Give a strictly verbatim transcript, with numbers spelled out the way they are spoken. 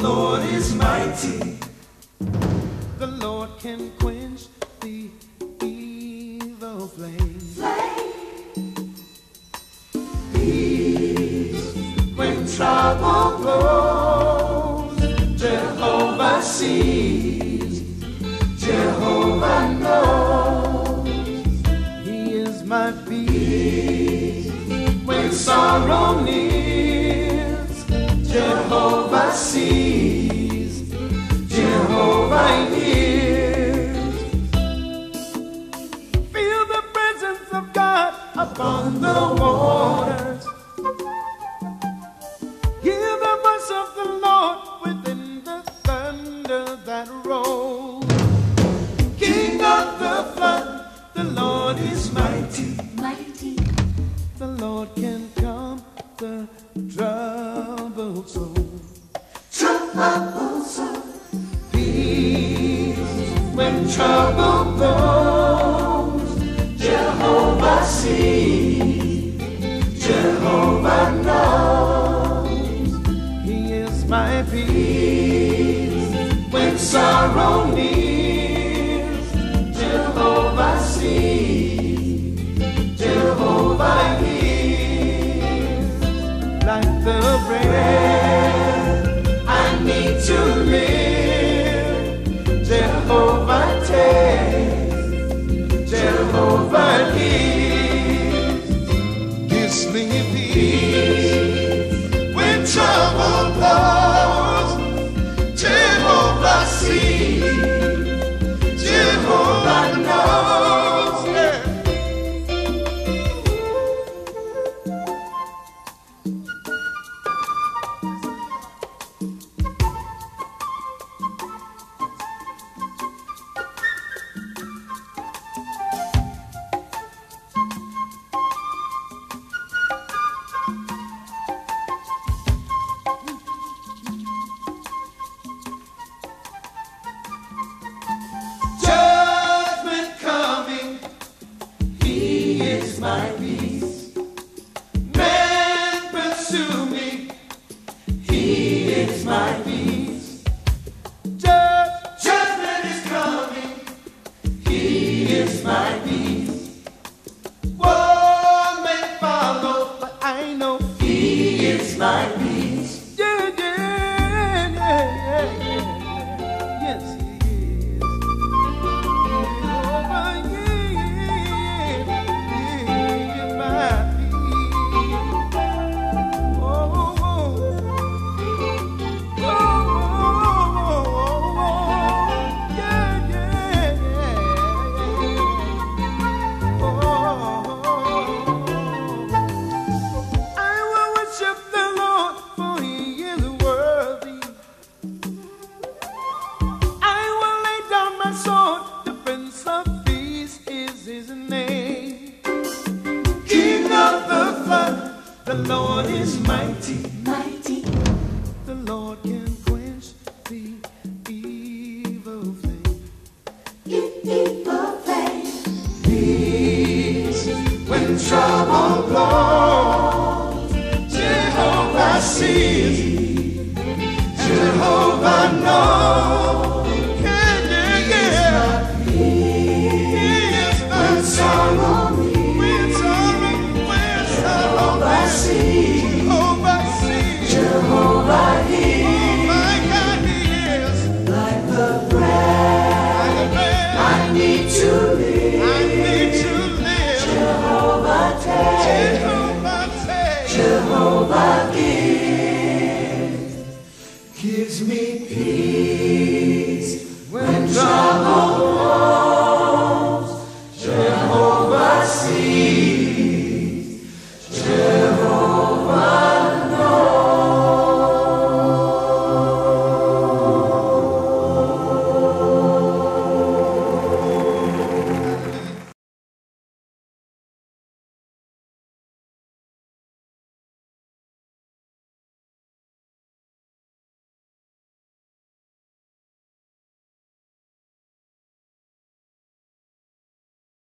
Lord is mighty. The Lord can quench the evil flame. Peace when trouble blows. Jehovah sees. Jehovah knows. He is my peace When sorrow nears, Jehovah sees. Jehovah hears. Feel the presence of God Upon the waters, hear the voice of the Lord within the thunder that rolls. King of the flood, the Lord is mighty. Mighty. The Lord can calm the troubled soul. Troubled soul. Peace when trouble blows. Jehovah sees. Jehovah knows. He is my peace When sorrow nears, Jehovah sees. Jehovah hears. like the bread I need to live. Jehovah takes. Jehovah gives. gives me peace. When trouble blows, Jehovah sees. Jehovah knows. Yeah. Judgment coming, He is my peace. Men pursue me, He is my peace. Just Judgment is coming, He is my peace. War may follow, I know He is my peace.